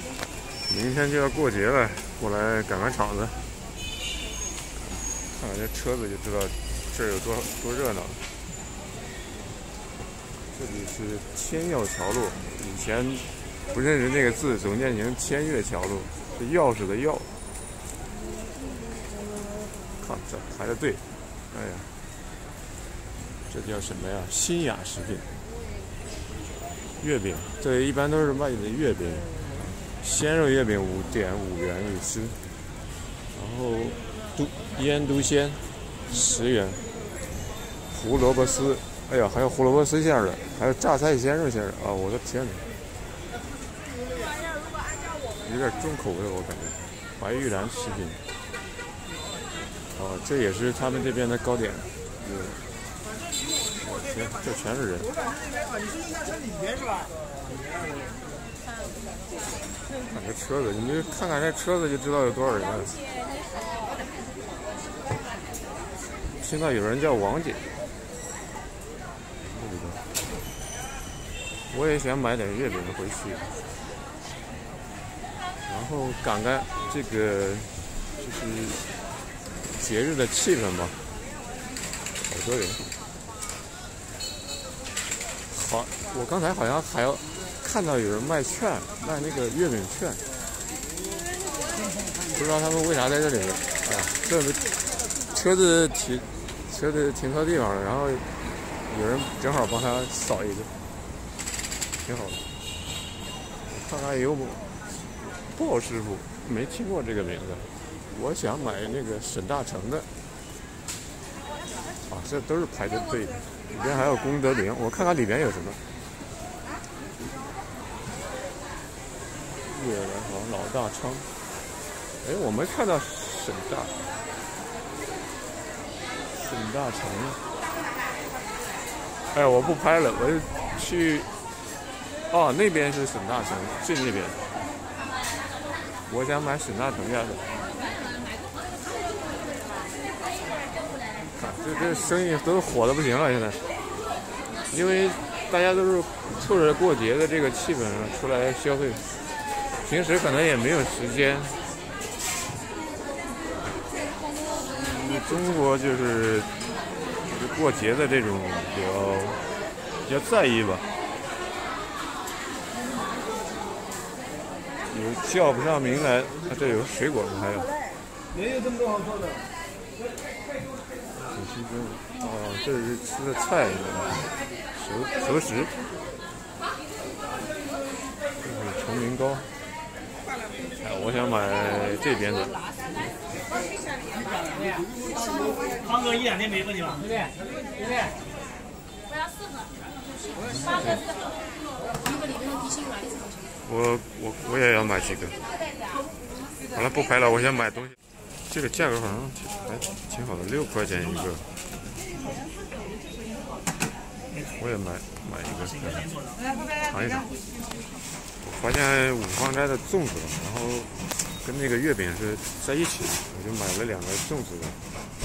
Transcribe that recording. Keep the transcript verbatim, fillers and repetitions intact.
明天就要过节了，过来赶赶场子，看看这车子就知道这儿有多多热闹。这里是千钥桥路，以前不认识那个字，总念成千岳桥路，是钥匙的钥。看这排着队，哎呀，这叫什么呀？新雅食品。月饼，这一般都是卖的月饼，鲜肉月饼五点五元一只，然后都腌都鲜十元，胡萝卜丝，哎呀，还有胡萝卜丝馅的，还有榨菜鲜肉馅的啊！我的天哪，有点重口味，我感觉。白玉兰食品，哦，这也是他们这边的糕点，有。我天，这全是人。看这车子，你就看看这车子就知道有多少人了。听到有人叫王姐，我也想买点月饼回去，然后赶赶这个就是节日的气氛吧。好多人。好，我刚才好像还要看到有人卖券，卖那个月饼券，不知道他们为啥在这里面。哎呀，这车子停车子停错地方了，然后有人正好帮他扫一个，挺好的。我看看有没鲍师傅，没听过这个名字。我想买那个沈大成的。啊，这都是排着队的。里边还有功德林，我看看里边有什么。月来好老大昌，哎，我没看到沈大沈大成。哎，我不拍了，我就去。哦，那边是沈大成，最那边。我想买沈大成家的。这这生意都火的不行了，现在，因为大家都是凑着过节的这个气氛出来消费，平时可能也没有时间。嗯，中国就是过节的这种比较比较在意吧，有叫不上名来。啊，这有水果吗？还有？ 没有这么多好做的。 挺新鲜的。哦，这是吃的菜，熟熟食。这是崇明糕。哎，我想买这边的。 胖哥一两天没过去了，对不对？对不对？ 我要四个，八个四个，一个里面的低心软的是我我我也要买几个。好了，不拍了，我想买东西。这个价格好像挺还挺好的，六块钱一个。我也买买一个尝一尝。我发现五芳斋的粽子，然后跟那个月饼是在一起的，我就买了两个粽子的。